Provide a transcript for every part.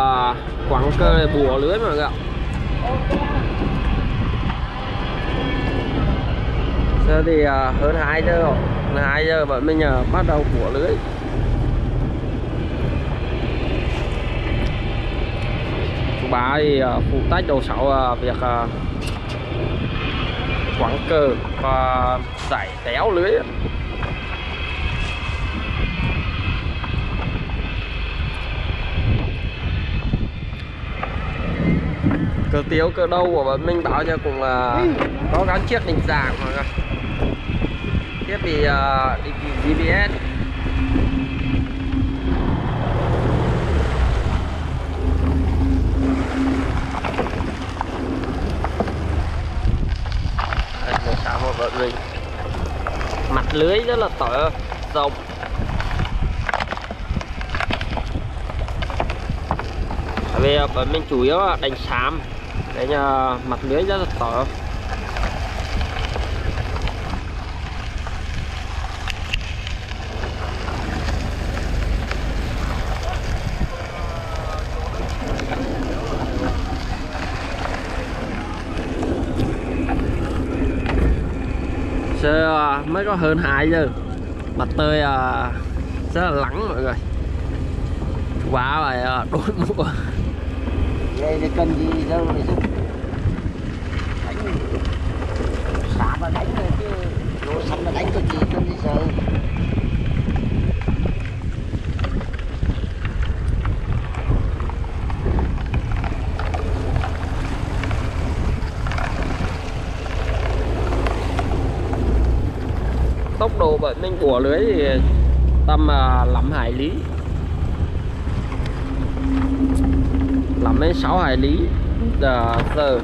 quẳng cơ này bùa lưới mọi người ạ. Giờ thì hơn 2 giờ rồi, 2 giờ bọn mình bắt đầu bùa lưới. Chú Bá thì phụ trách đầu 6 việc quẳng cơ và giải téo lưới. Cờ tiếu cờ đâu của bọn mình báo cho cũng có gắn chiếc định dạng mọi người. Thiết bị định vị GPS. Đây, một sao một bọn mình. Mặt lưới rất là rộng. Vì bọn mình chủ yếu là đánh xám, để mặt lưới rất là to. Giờ mới có hơn 2 giờ, mặt trời rất là lắng mọi người. Quá phải đốt mũ. Đây là cần gì đâu mà giúp đánh xả mà đánh thôi chứ lỗ xăm mà đánh có gì cần gì sợ. Tốc độ bọn mình của lưới thì tầm 5 hải lý, 5 đến 6 hải lý giờ.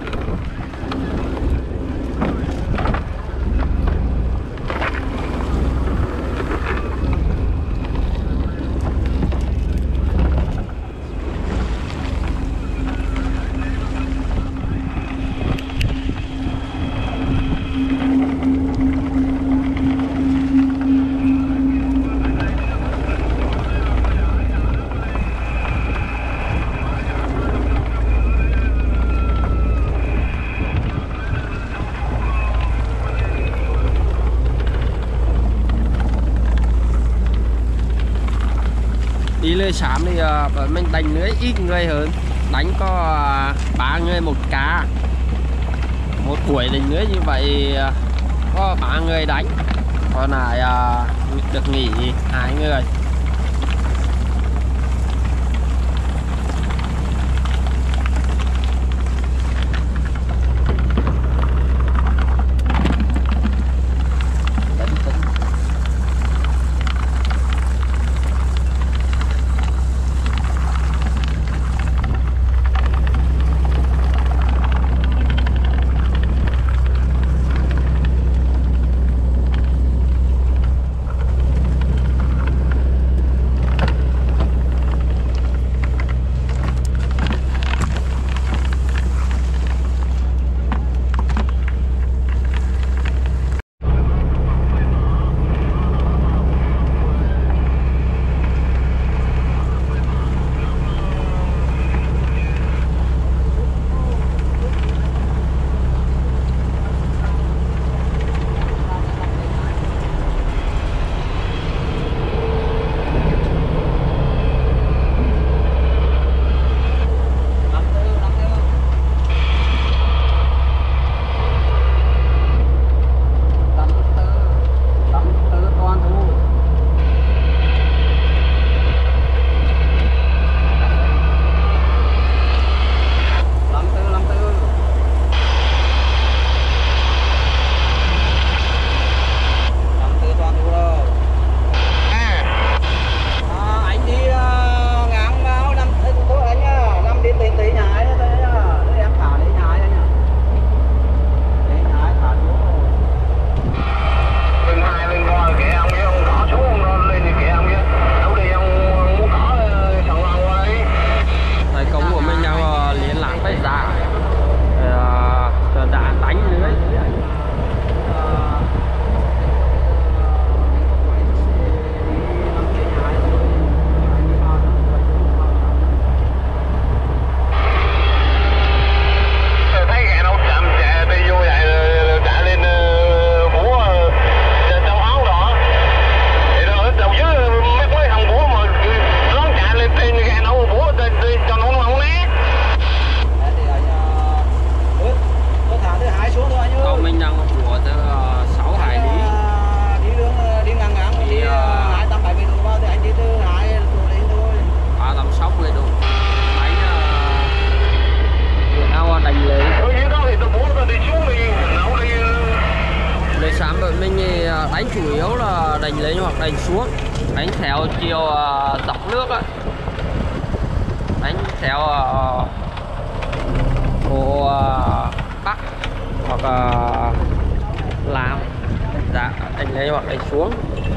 Đi lưới xám thì bọn mình đánh lưới ít người hơn, đánh có 3 người một cá. Một buổi đánh lưới như vậy có 3 người đánh, còn lại được nghỉ 2 người. hoặc đánh xuống, đánh theo chiều dọc nước á, đánh theo hồ Bắc hoặc Lào, dạ đánh lên hoặc đánh xuống.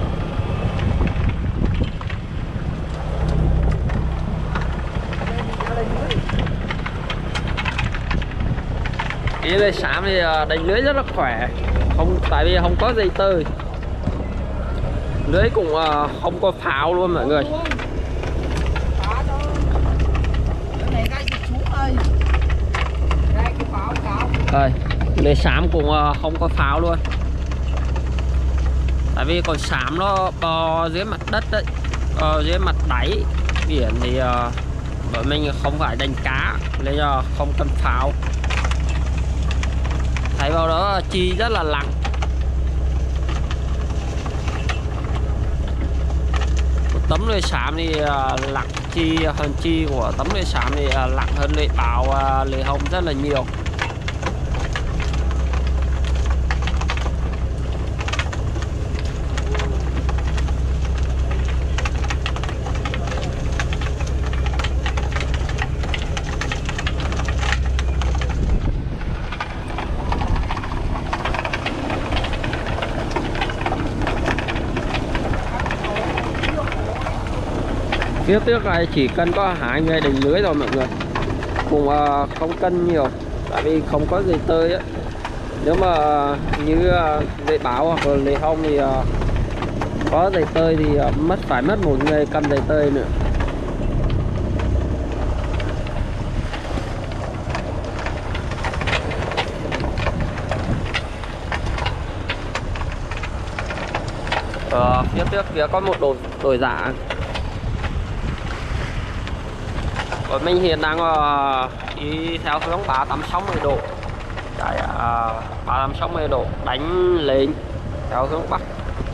Ý lưới xám thì đánh lưới rất là khỏe, không tại vì không có dây tơi, lưới cũng không có pháo luôn mọi người. Rồi, lưới xám cũng không có pháo luôn, tại vì con xám nó bò dưới mặt đất đấy, dưới mặt đáy biển thì bọn mình không phải đánh cá nên là không cần pháo. Thấy vào đó chi rất là lặng. Tấm lưới xám thì lặng chi hơn chi của tấm lưới xám thì lặng hơn lưới báo lưới hồng rất là nhiều. Phía trước này chỉ cần có 2 người đánh lưới rồi mọi người, cũng không cân nhiều tại vì không có dây tơi á. Nếu mà như lưới báo hoặc là lưới hông thì có dây tơi thì phải mất một người cầm dây tơi nữa. Phía trước kia có một đồi dạ. Bọn mình hiện đang đi theo hướng 360 độ, chạy 360 độ đánh lên theo hướng Bắc.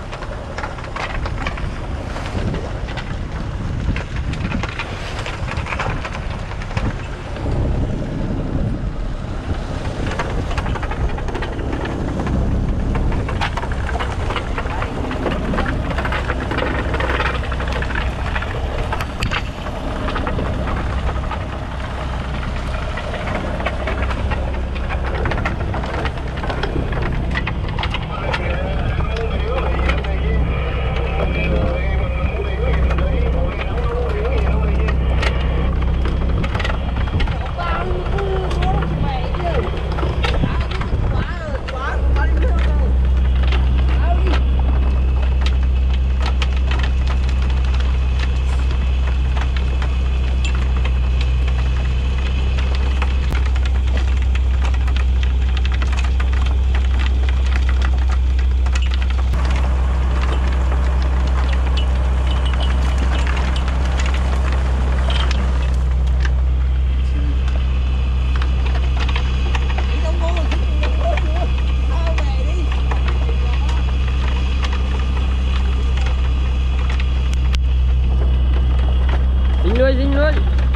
Dính lưới.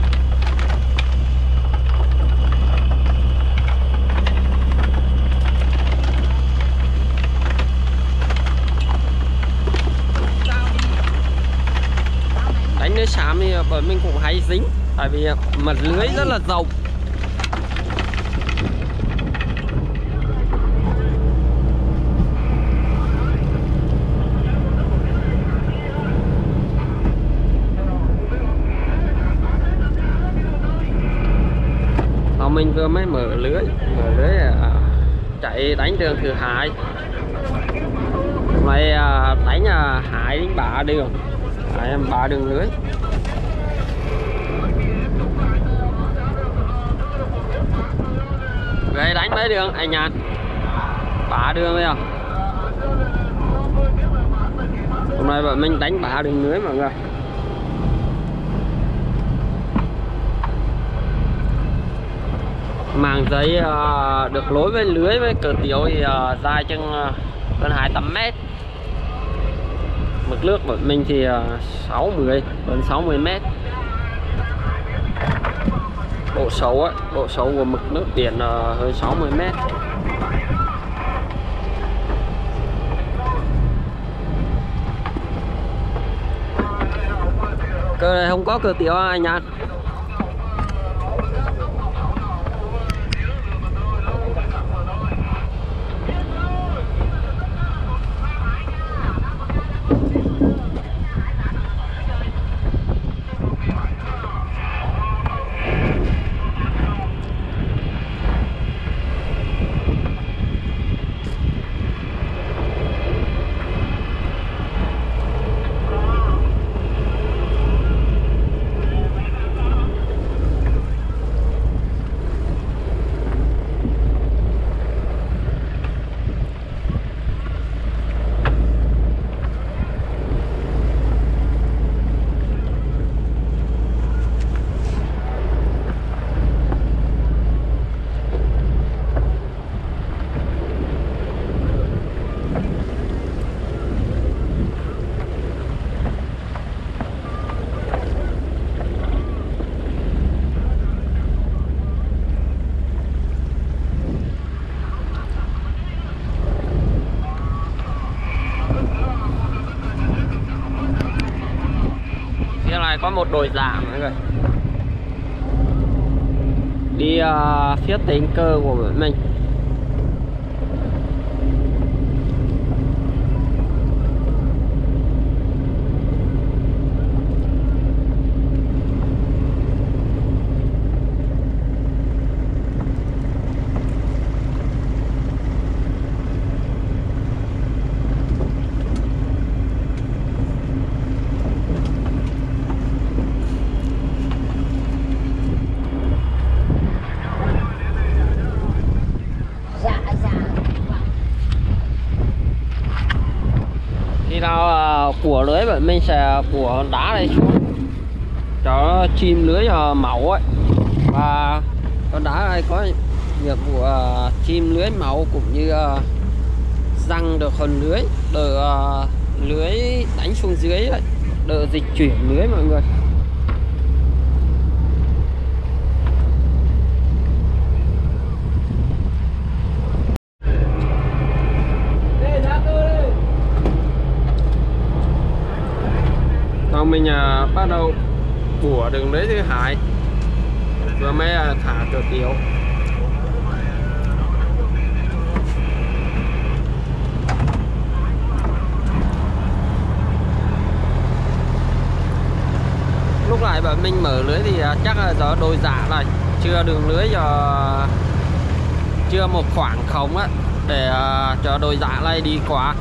Đánh lưới xám thì bọn mình cũng hay dính, tại vì mặt lưới rất là rộng. Mình vừa mới mở lưới chạy đánh đường Thừa Hải, này đánh Hải đến 3 đường, 3 đường lưới. Vậy đánh mấy đường anh Nhàn? 3 đường thôi à? Hôm nay bọn mình đánh 3 đường lưới mọi người. Màng giấy được nối với lưới với cờ tiểu thì dài chừng gần 200 mét. Mực nước của mình thì 60 gần 60 mét. Độ sâu của mực nước biển hơn 60 mét. Cơ này không có cơ tiểu anh An. Có một đồi dạ mọi người đi phía Tĩnh Cơ của bọn mình. Khi nào của lưới bọn mình sẽ của đá này xuống cho chim lưới màu ấy, và con đá này có nhiệm vụ chim lưới màu cũng như răng được phần lưới, đỡ lưới đánh xuống dưới ấy, đỡ dịch chuyển lưới mọi người. Mình bắt đầu bủa đường lưới thứ hai, vừa mới thả cờ tiểu. Lúc này bọn mình mở lưới thì chắc là do đôi dạ này chưa đường lưới, do chưa một khoảng không á để cho đôi dạ này đi qua.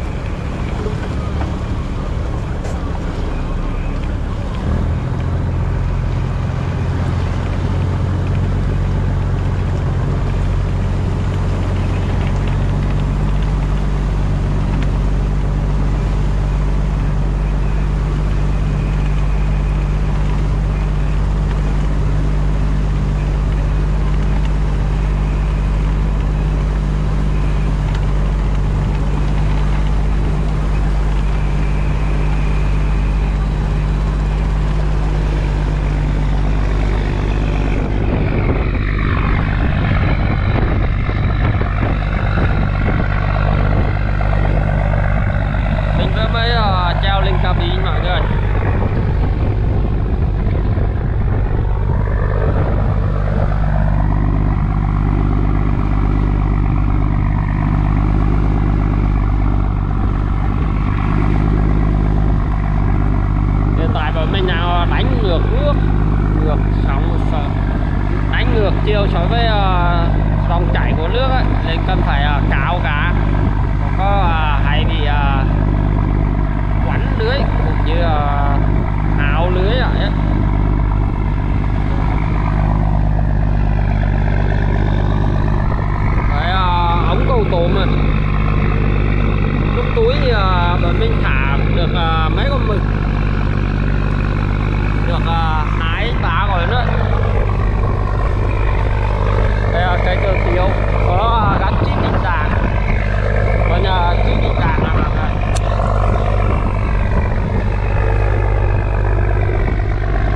chiều so với dòng chảy của nước ấy, nên cần phải cạo cá, có hay bị quắn lưới cũng như áo lưới lại ấy. Cái ống cầu tôm này lúc túi thì bọn mình thả được mấy con mực, được 2-3 rồi nữa. Đây là cây cờ tiêu có gắn chip định dạng, còn chip định dạng là đây.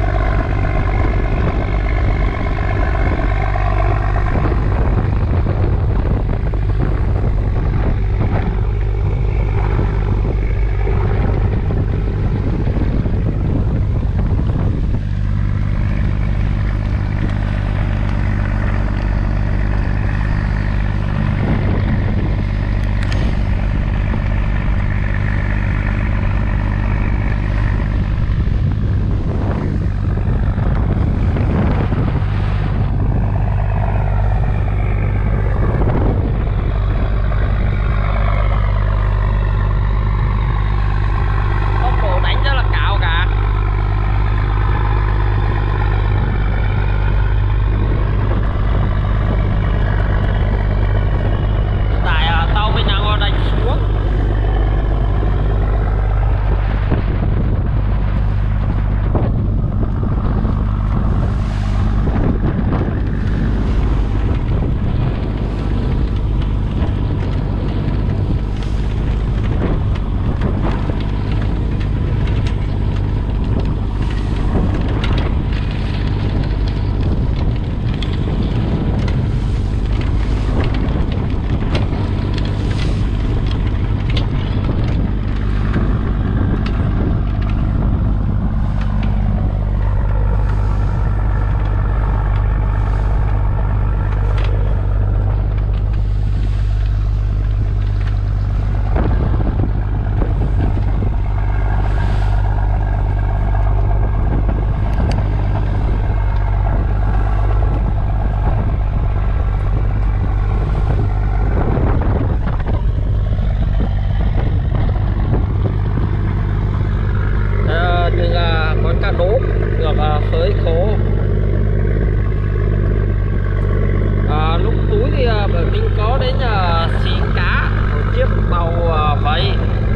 đến xin cá một chiếc màu vây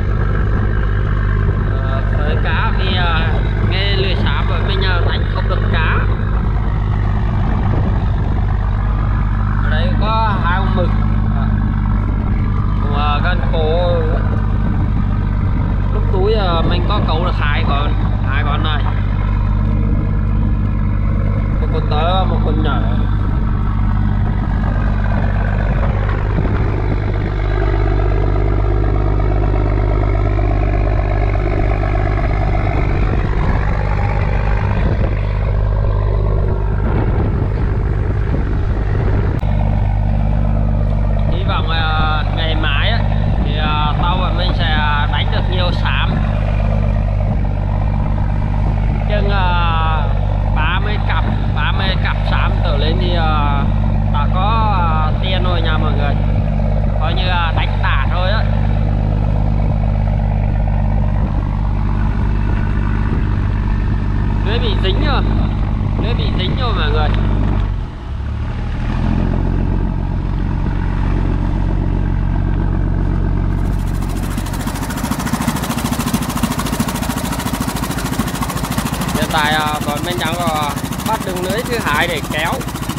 với cá vì nghe lưới xám và mình đánh không được cá. Ở đây có hai con mực gần khổ. Lúc túi mình có cấu được hai con này, một con to một con nhỏ. Hy vọng ngày mai thì tàu và mình sẽ đánh được nhiều xám, chừng 30 cặp xám trở lên thì đã có tiền rồi nha mọi người, coi như đánh tả thôi á. Lưới bị dính rồi mọi người. Hiện tại bọn mình đang bắt đường lưới thứ hai để kéo.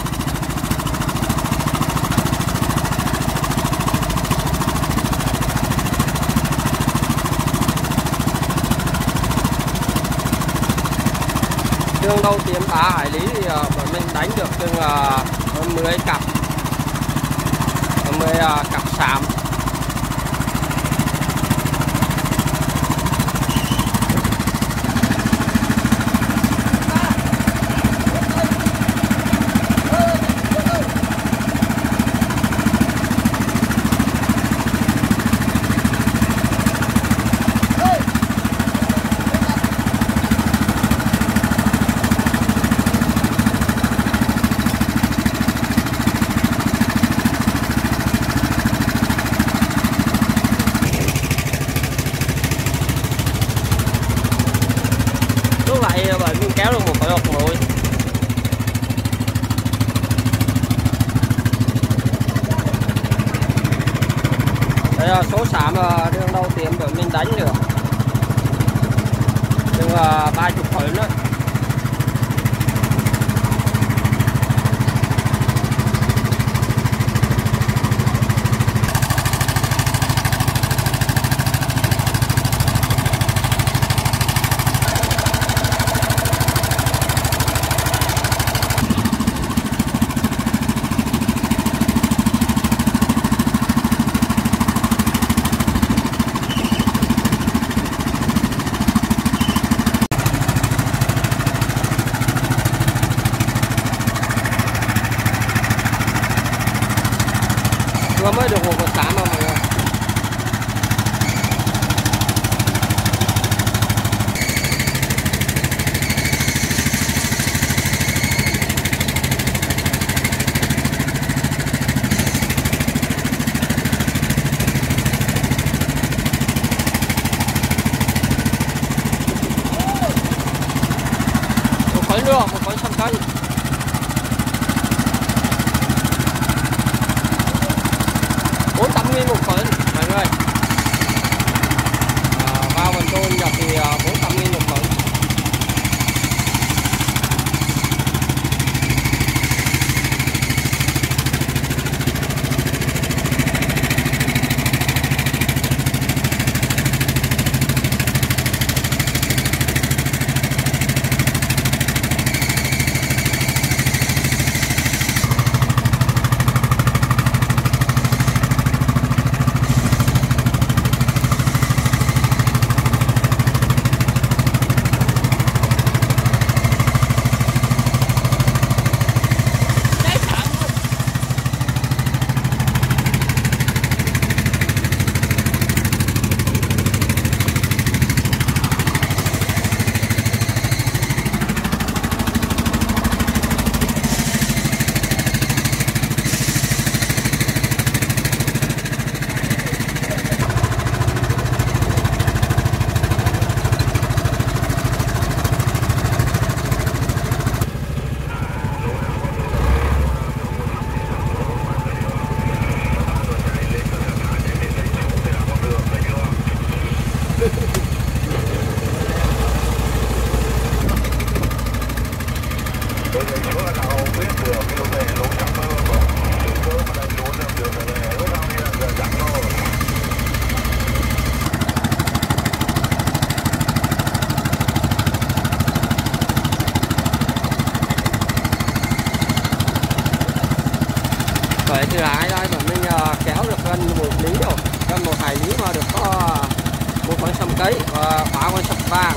Đường đầu tiên 3 hải lý thì bọn mình đánh được chừng 10 cặp xám. Lúc này bởi mình kéo được một cái hộp rồi. Đây là số xám đường đầu tiên bởi mình đánh được chừng 30 khối nữa. Vừa mới được một con xám mà mọi người. Một khối nữa, một khối 100 cây. $400.000 một khối. Vậy thứ hai đây bọn mình kéo được gần 1 lý rồi, gần 1,2 lý mà được có 1 con sâm cấy và 3 con sâm vàng.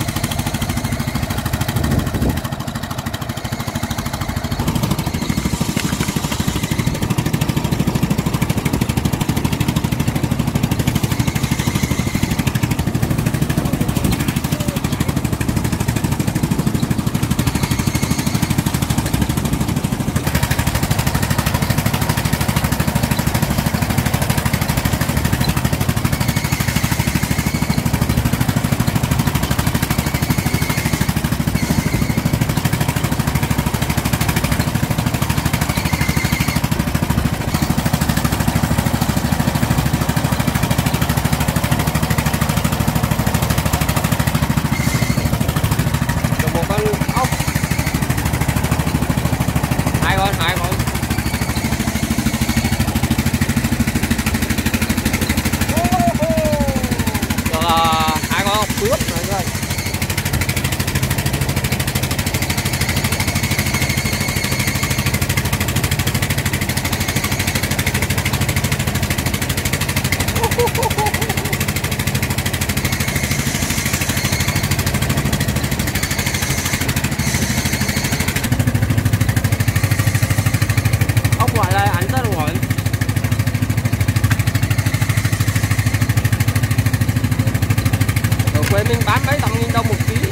Quê mình bán mấy tầm nghìn đồng 1 ký.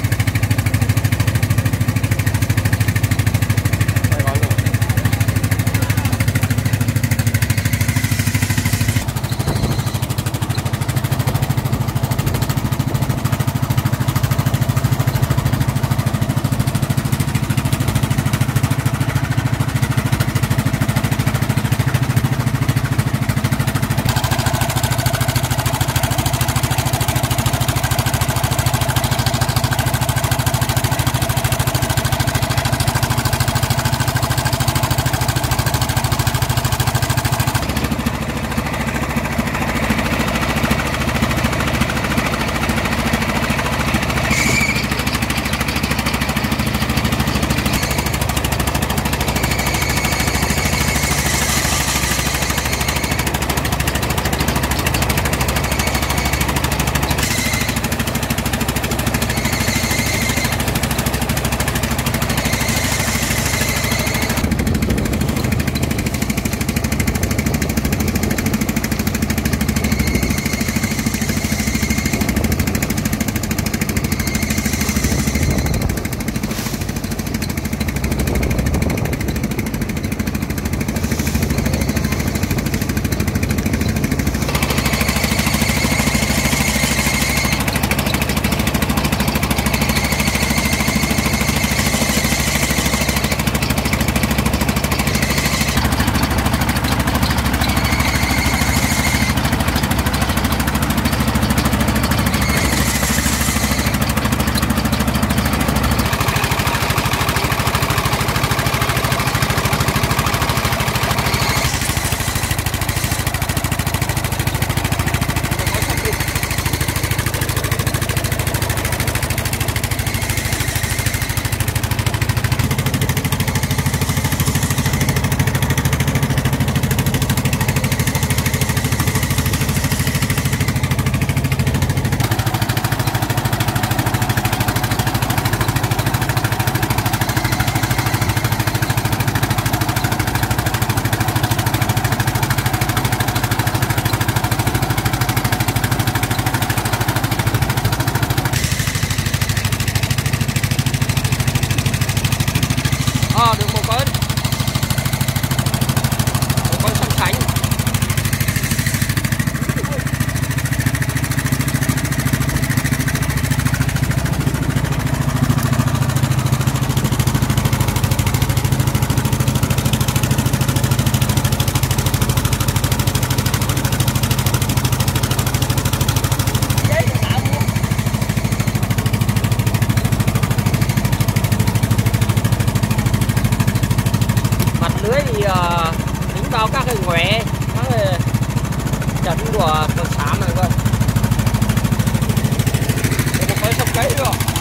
Được một con sâm sánh. Lưới thì tính vào các cái ngoẻ, các cái chấn của con xám này coi. Một cái sông cấy nữa.